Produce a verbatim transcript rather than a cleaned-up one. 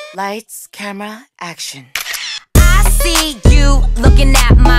Lights, camera, action. I see you looking at my